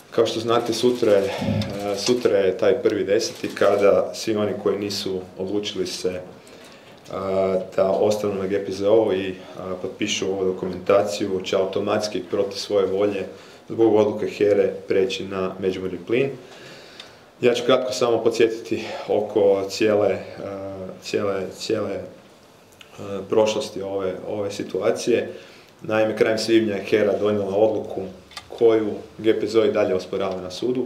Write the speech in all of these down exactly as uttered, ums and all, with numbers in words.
Kao što znate, sutra je, sutra je taj prvi deseti kada svi oni koji nisu odlučili se da ostanu na G P Z O-u i potpišu ovu dokumentaciju će automatski protiv svoje volje zbog odluke H E R E preći na Međimurje plin. Ja ću kratko samo podsjetiti oko cijele, cijele, cijele prošlosti ove, ove situacije. Naime, krajem svibnja je H E R A donijela odluku koju G P Z O i dalje osporava na sudu,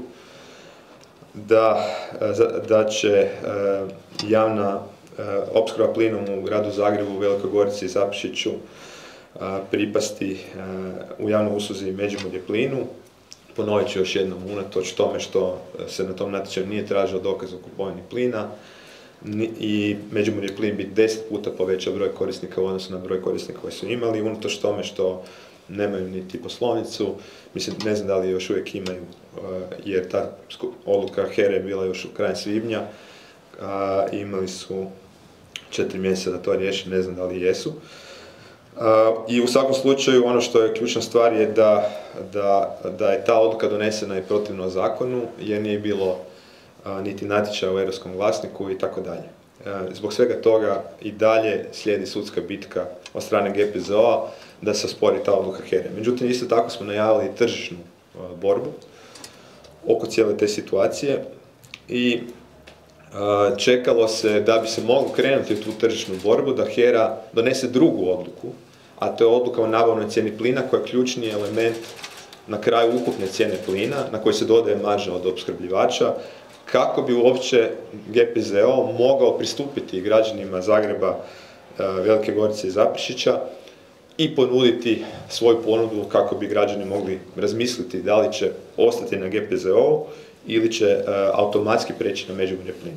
da, da će javna opskrba plinom u gradu Zagrebu, Velikoj Gorici i Zaprešiću pripasti u javnoj usluzi Međimurje plinu. Ponovit ću još jednom, unatoč tome što se na tom natječaju nije tražio dokaz o kupovini plina i Međimurje plin bi deset puta povećao broj korisnika u odnosu na broj korisnika koji su imali, unatoč tome što nemaju niti poslovnicu, mislim, ne znam da li još uvijek imaju, jer ta odluka H E R E je bila još u krajem svibnja, imali su četiri mjeseca da to riješi, ne znam da li jesu. I u svakom slučaju ono što je ključna stvar je da, da, da je ta odluka donesena i protivno zakonu, jer nije bilo niti natječaja u europskom glasniku i tako dalje. Zbog svega toga i dalje slijedi sudska bitka od strane G P Z O-a da se ospori ta odluka H E R E. Međutim, isto tako smo najavili tržišnu borbu oko cijele te situacije i čekalo se da bi se moglo krenuti u tu tržišnu borbu da H E R A donese drugu odluku, a to je odluka o nabavnoj cijeni plina koja je ključni element na kraju ukupne cijene plina na koji se dodaje marža od opskrbljivača, kako bi uopće G P Z O mogao pristupiti građanima Zagreba, Velike Gorice i Zaprešića i ponuditi svoju ponudu kako bi građani mogli razmisliti da li će ostati na G P Z O ili će automatski preći na Međimurje plin.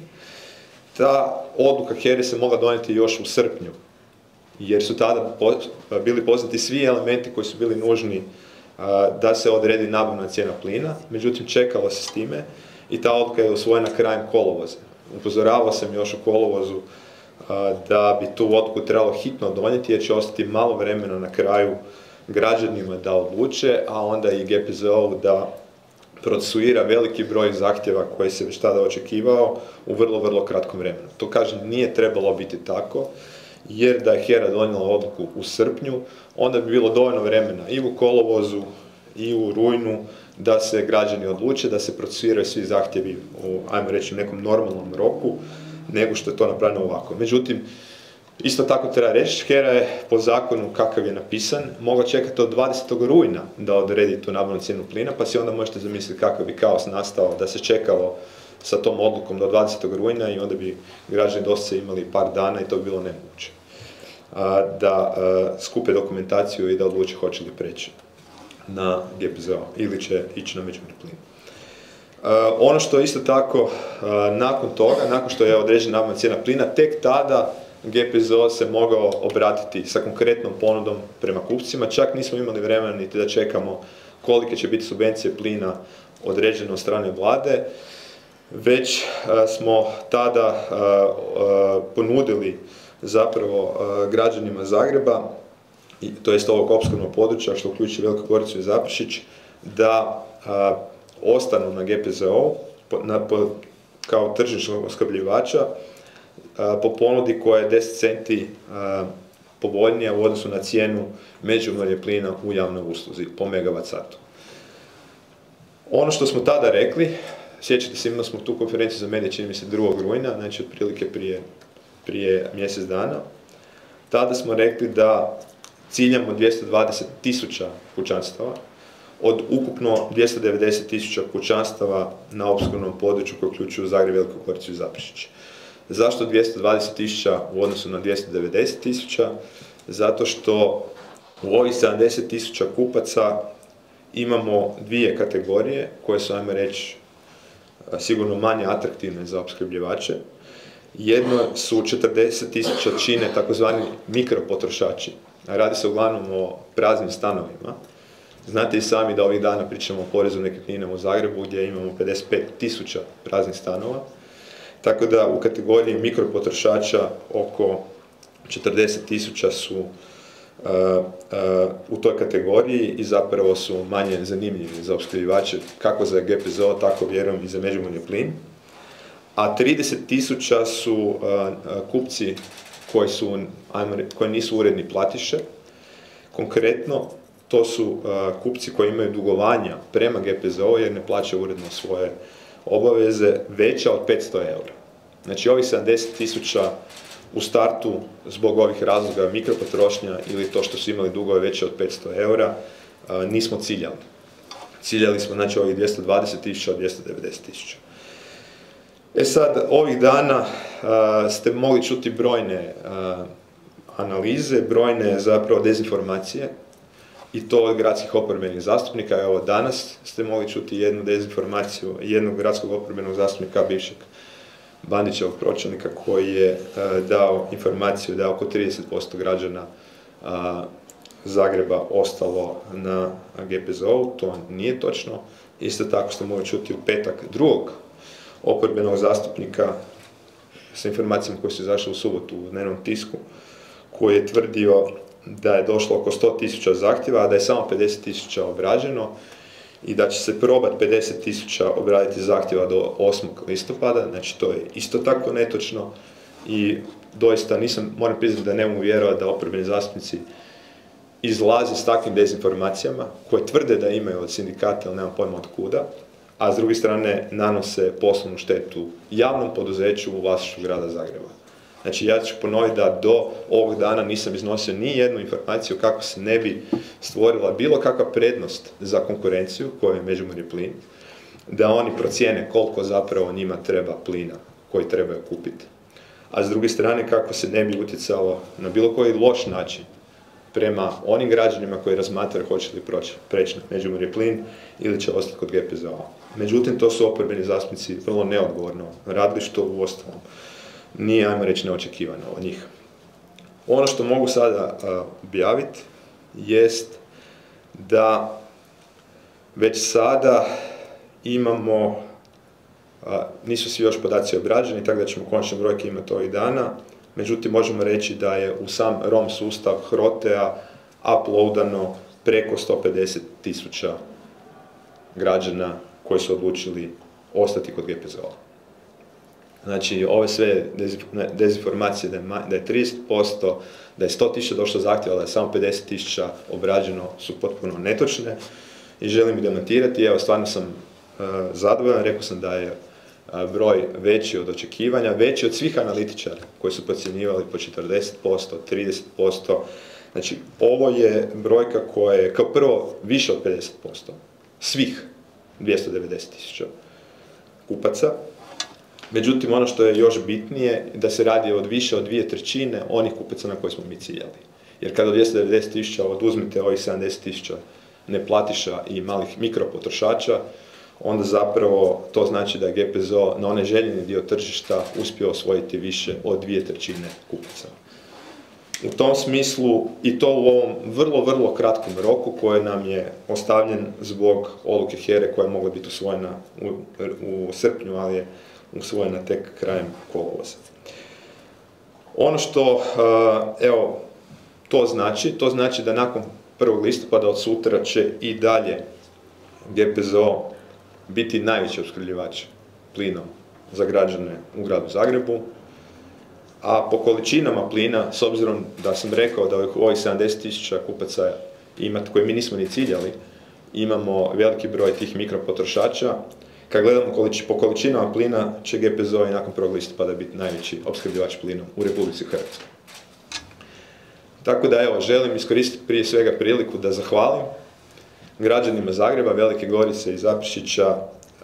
Ta odluka H E R E se mogla donijeti još u srpnju, jer su tada bili poznati svi elementi koji su bili nužni da se odredi nabavna cijena plina, međutim čekalo se s time i ta odluka je usvojena krajem kolovoza. Upozoravao sam još u kolovozu da bi tu odluku trebalo hitno donijeti jer će ostati malo vremena na kraju građanima da odluče, a onda i G P Z O da procesuira veliki broj zahtjeva koji se već tada očekivao u vrlo, vrlo kratkom vremenu. To kažem, nije trebalo biti tako, jer da je H E R A donijela odluku u srpnju, onda bi bilo dovoljno vremena i u kolovozu i u rujnu da se građani odluče, da se procesuiraju svi zahtjevi u, ajmo reći, nekom normalnom roku, nego što je to napravljeno ovako. Međutim, isto tako treba reći, H E R A je po zakonu kakav je napisan mogla čekati od dvadesetog rujna da odredi tu nabavnu cijenu plina, pa si onda možete zamisliti kakav bi kaos nastao da se čekalo sa tom odlukom do dvadesetog rujna i onda bi građani doslovce imali par dana i to bi bilo nemoguće da skupe dokumentaciju i da odluče hoće li preći na G P Z O ili će ići na Međimurje plin. Ono što isto tako, nakon toga, nakon što je određena nabavna cijena plina, tek tada G P Z O se mogao obratiti sa konkretnom ponudom prema kupcima. Čak nismo imali vremena niti da čekamo kolike će biti subvencije plina određene od strane vlade, već smo tada ponudili zapravo građanima Zagreba, to jest ovog opskrbnog područja što uključuje Veliku Goricu i Zaprešić, da ostanu na G P Z O kao tržišnog opskrbljivača po ponudi koja je deset centi povoljnija u odnosu na cijenu Međimurje plina u javnoj usluzi po megavat satu. Ono što smo tada rekli, sjećate se, imali smo tu konferenciju za medije, čini mi se drugog rujna, znači otprilike prije, prije mjesec dana. Tada smo rekli da ciljamo dvjesto dvadeset tisuća kućanstava od ukupno dvjesto devedeset tisuća kućanstava na opskrbnom području koje uključuju Zagreb, Veliku Goricu i Zaprešić. Zašto dvjesto dvadeset tisuća u odnosu na dvjesto devedeset tisuća? Zato što u ovih sedamdeset tisuća kupaca imamo dvije kategorije koje su, ajmo reći, sigurno manje atraktivne za opskrbljivače. Jedno su četrdeset tisuća čine takozvani mikropotrošači. Radi se uglavnom o praznim stanovima. Znate i sami da ovih dana pričamo o porezu nekretnina u Zagrebu gdje imamo pedeset pet tisuća praznih stanova. Tako da u kategoriji mikropotrošača oko četrdeset tisuća su u toj kategoriji i zapravo su manje zanimljivi za opskrbljivače, kako za G P Z O, tako vjerujem i za Međimurni plin. A trideset tisuća su kupci koji, su, koji nisu uredni platiše. Konkretno, to su kupci koji imaju dugovanja prema G P Z O jer ne plaćaju uredno svoje obaveze veća od petsto eura. Znači ovih sedamdeset tisuća u startu zbog ovih razloga mikropotrošnja ili to što su imali dugove veće od petsto eura nismo ciljali. Ciljali smo znači ovih dvjesto dvadeset tisuća od dvjesto devedeset tisuća. E sad, ovih dana uh, ste mogli čuti brojne uh, analize, brojne zapravo dezinformacije i to od gradskih oporbenih zastupnika. Evo danas ste mogli čuti jednu dezinformaciju jednog gradskog oporbenog zastupnika, bivšeg Bandićevog pročelnika, koji je uh, dao informaciju da je oko trideset posto građana uh, Zagreba ostalo na G P Z O-u. To nije točno. Isto tako ste mogli čuti u petak drugog oporbenog zastupnika sa informacijama koje su izašle u subotu u dnevnom tisku, koji je tvrdio da je došlo oko sto tisuća zahtjeva, a da je samo pedeset tisuća obrađeno i da će se probati pedeset tisuća obraditi zahtjeva do osmog listopada, znači to je isto tako netočno i doista nisam, moram priznati da ne mogu vjerovati da oporbeni zastupnici izlazi s takvim dezinformacijama koje tvrde da imaju od sindikata, ali nemam pojma od kuda, a s druge strane nanose poslovnu štetu javnom poduzeću u vlasništvu grada Zagreba. Znači ja ću ponoviti da do ovog dana nisam iznosio ni jednu informaciju kako se ne bi stvorila bilo kakva prednost za konkurenciju koju je Međimurni plin, da oni procijene koliko zapravo njima treba plina koji trebaju kupiti. A s druge strane kako se ne bi utjecalo na bilo koji loš način prema onim građanima koji razmatraju hoće li preći na Međimurni plin ili će ostati kod G P Z O-a. Međutim, to su oporbeni zastupnici vrlo neodgovorno radili, što u ostalom nije, ajmo reći, neočekivano od njih. Ono što mogu sada uh, objaviti jest da već sada imamo, uh, nisu svi još podaci obrađeni, tako da ćemo konačne brojke imati ovih dana. Međutim, možemo reći da je u sam ROM sustav Hrotea uploadano preko sto pedeset tisuća građana koji su odlučili ostati kod G P Z O-a. Znači, ove sve dezinformacije da je, da je trideset posto, da je sto tisuća došlo zahtjeva, da je samo pedeset tisuća obrađeno, su potpuno netočne i želim ih demantirati. Evo, stvarno sam uh, zadovoljan, rekao sam da je broj veći od očekivanja, veći od svih analitičara koji su procjenjivali po četrdeset posto, trideset posto. Znači, ovo je brojka koja je kao prvo više od pedeset posto svih dvjesto devedeset tisuća kupaca. Međutim, ono što je još bitnije, da se radi od više od dvije trećine onih kupaca na koje smo mi ciljali. Jer kada od dvjesto devedeset tisuća oduzmete ovih sedamdeset tisuća neplatiša i malih mikropotrošača, onda zapravo to znači da je G P Z O na onaj željeni dio tržišta uspio osvojiti više od dvije trećine kupaca. U tom smislu, i to u ovom vrlo, vrlo kratkom roku koji nam je ostavljen zbog odluke H E R E koja je mogla biti usvojena u, u srpnju, ali je usvojena tek krajem kolovoza. Ono što, evo, to znači, to znači da nakon prvog listopada od sutra će i dalje G P Z O biti najveći opskrbljivač plinom za građane u gradu Zagrebu, a po količinama plina, s obzirom da sam rekao da u ovih sedamdeset tisuća kupaca imati, koje mi nismo ni ciljali, imamo veliki broj tih mikropotrošača, kad gledamo količ, po količinama plina će G P Z O i nakon prvog listopada biti najveći opskrbljivač plinom u Republici Hrvatskoj. Tako da evo, želim iskoristiti prije svega priliku da zahvalim građanima Zagreba, Velike Gorice i Zaprešića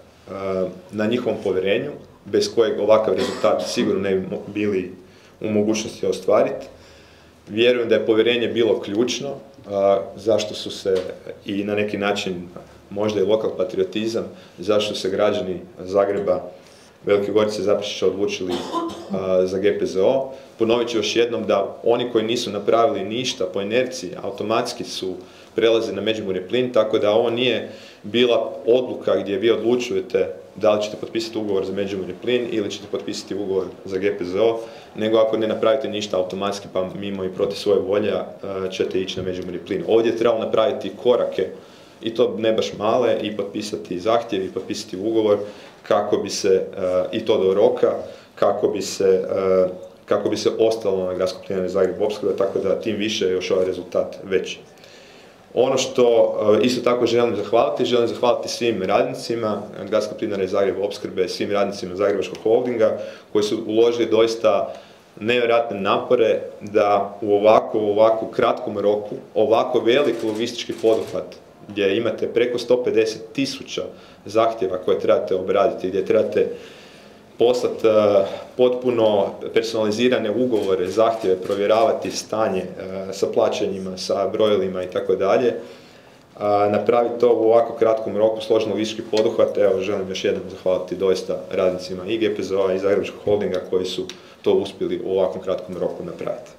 na njihovom povjerenju, bez kojeg ovakav rezultat sigurno ne bi bili u mogućnosti ostvariti. Vjerujem da je povjerenje bilo ključno, zašto su se i na neki način možda i lokal patriotizam, zašto se građani Zagreba, Velike Gorice i Zaprešića odlučili za G P Z O. Ponovit ću još jednom da oni koji nisu napravili ništa po inerciji, automatski su prelaze na Međimurni plin, tako da ovo nije bila odluka gdje vi odlučujete da li ćete potpisati ugovor za Međimurje plin ili ćete potpisati ugovor za G P Z O, nego ako ne napravite ništa automatski pa mimo i protiv svoje volje ćete ići na Međimurje plin. Ovdje je trebalo napraviti korake, i to ne baš male, i potpisati zahtjev i potpisati ugovor kako bi se, i to do roka, kako bi se, kako bi se ostalo na Gradskoj plinari Zagreb opskrbe, tako da tim više je još ovaj rezultat veći. Ono što isto tako želim zahvaliti, želim zahvaliti svim radnicima Gradske plinare Zagreb opskrbe, svim radnicima Zagrebačkog holdinga koji su uložili doista nevjerojatne napore da u ovako, u ovako kratkom roku, ovako velik logistički poduhvat gdje imate preko sto pedeset tisuća zahtjeva koje trebate obraditi, gdje trebate poslati uh, potpuno personalizirane ugovore, zahtjeve, provjeravati stanje uh, sa plaćanjima, sa brojilima i tako dalje. Napraviti to u ovako kratkom roku, složen logistički poduhvat, evo želim još jednom zahvaliti doista radnicima i G P Z O-a i Zagrebačkog holdinga koji su to uspjeli u ovakvom kratkom roku napraviti.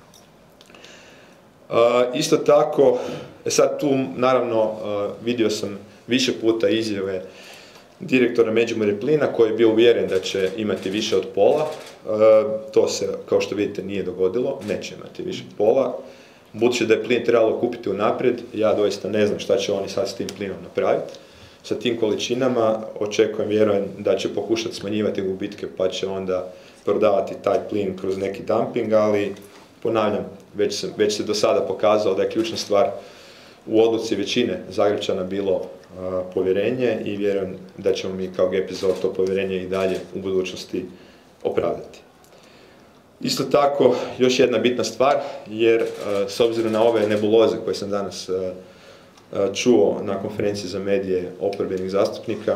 Uh, isto tako, sad tu naravno uh, vidio sam više puta izjave direktora Međimurje plina koji je bio uvjeren da će imati više od pola. Uh, to se, kao što vidite, nije dogodilo, neće imati više od pola. Budući da je plin trebalo kupiti unaprijed, ja doista ne znam šta će oni sad s tim plinom napraviti. Sa tim količinama očekujem, vjerujem da će pokušati smanjivati gubitke pa će onda prodavati taj plin kroz neki dumping, ali ponavljam, već se, već se do sada pokazalo da je ključna stvar u odluci većine Zagrepčana bilo a, povjerenje i vjerujem da ćemo mi kao G P Z O to povjerenje i dalje u budućnosti opravdati. Isto tako, još jedna bitna stvar, jer a, s obzirom na ove nebuloze koje sam danas a, a, čuo na konferenciji za medije oporbenih zastupnika,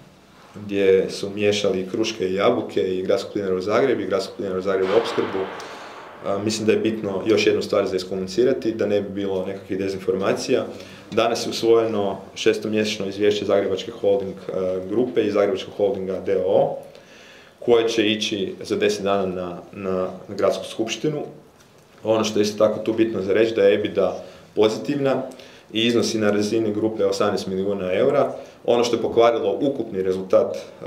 gdje su miješali kruške i jabuke i Gradsku plinaru Zagreb i Gradsku plinaru Zagreb opskrbu, a, mislim da je bitno još jednu stvar za iskomunicirati, da ne bi bilo nekakvih dezinformacija. Danas je usvojeno šestomjesečno izvješće Zagrebačke holding a, grupe i Zagrebačkog holdinga d o o, koje će ići za deset dana na, na, na gradsku skupštinu. Ono što je isto tako tu bitno za reći da je EBITDA pozitivna i iznosi na razini grupe osamnaest milijuna eura. Ono što je pokvarilo ukupni rezultat uh,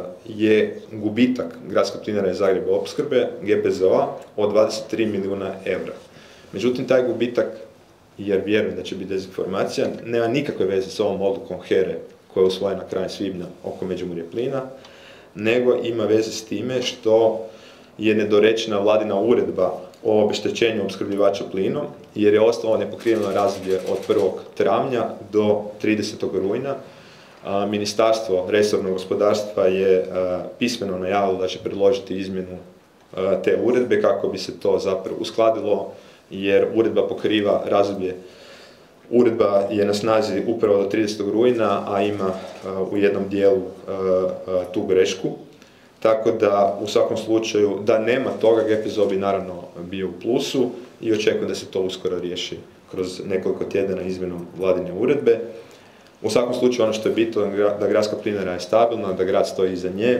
je gubitak Gradske plinare Zagreb opskrbe, G P Z O-a, od dvadeset tri milijuna eura. Međutim, taj gubitak, jer vjerujem da će biti dezinformacija, nema nikakve veze s ovom odlukom H E R-e koja je usvojena krajem svibnja oko Međimurje plina, nego ima veze s time što je nedorečena vladina uredba o obeštećenju opskrbljivača plinom, jer je ostalo nepokriveno razdoblje od prvog travnja do tridesetog rujna. Ministarstvo resornog gospodarstva je pismeno najavilo da će predložiti izmjenu te uredbe kako bi se to zapravo uskladilo, jer uredba pokriva razdoblje. Uredba je na snazi upravo do tridesetog rujna, a ima uh, u jednom dijelu uh, uh, tu grešku. Tako da u svakom slučaju da nema toga, G P Z O bi naravno bio u plusu i očekujem da se to uskoro riješi kroz nekoliko tjedana izmjenom vladine uredbe. U svakom slučaju ono što je bitno da Gradska plinara je stabilna, da grad stoji iza nje.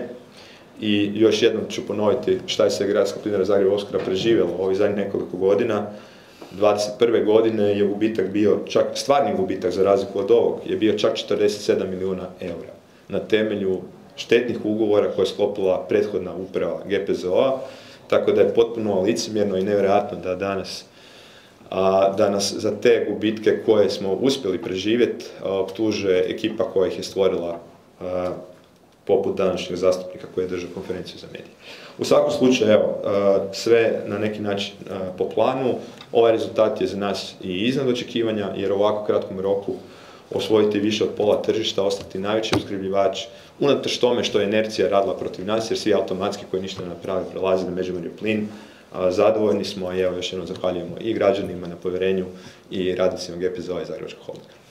I još jednom ću ponoviti šta je se Gradska plinara Zagreb opskrba preživjela ovih zadnjih nekoliko godina. dvadeset prve godine je gubitak bio, čak stvarni gubitak za razliku od ovog, je bio čak četrdeset sedam milijuna eura na temelju štetnih ugovora koje je sklopila prethodna uprava G P Z O-a, tako da je potpuno licemjerno i nevjerojatno da danas, a, da nas za te gubitke koje smo uspjeli preživjeti optužuje ekipa koja ih je stvorila, a, poput današnjeg zastupnika koji je držao konferenciju za medije. U svakom slučaju, evo, sve na neki način po planu. Ovaj rezultat je za nas i iznad očekivanja, jer u ovako kratkom roku osvojiti više od pola tržišta, ostati najveći opskrbljivač, unatoč tome što je inercija radila protiv nas, jer svi automatski koji ništa ne naprave prelaze na Međimurje plin. Zadovoljni smo i evo još jednom zahvaljujemo i građanima na povjerenju i radnicima G P Z O-a i Zagrebačkog holdinga.